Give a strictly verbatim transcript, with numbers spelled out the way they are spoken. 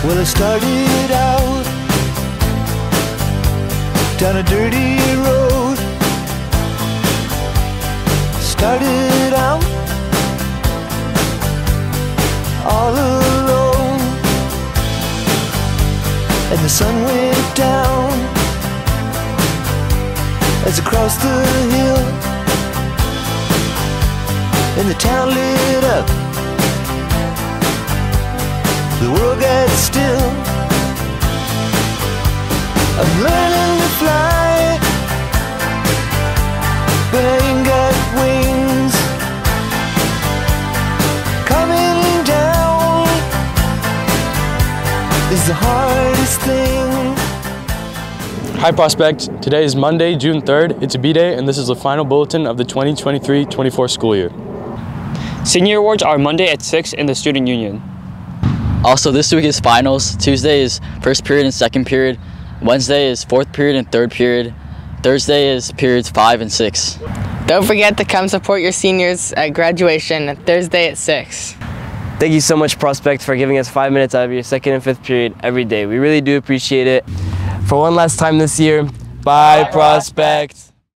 Well, I started out down a dirty road. Started out all alone, and the sun went down as I crossed the hill, and the town lit up. The world got still. I'm learning to fly, but I ain't got wings. Coming down is the hardest thing. Hi Prospect, today is Monday, June third. It's a B-Day, and this is the final bulletin of the twenty twenty-three twenty-four school year. Senior awards are Monday at six in the Student Union. Also, this week is finals. Tuesday is first period and second period. Wednesday is fourth period and third period. Thursday is periods five and six. Don't forget to come support your seniors at graduation Thursday at six. Thank you so much, Prospect, for giving us five minutes out of your second and fifth period every day. We really do appreciate it. For one last time this year, bye, Prospect.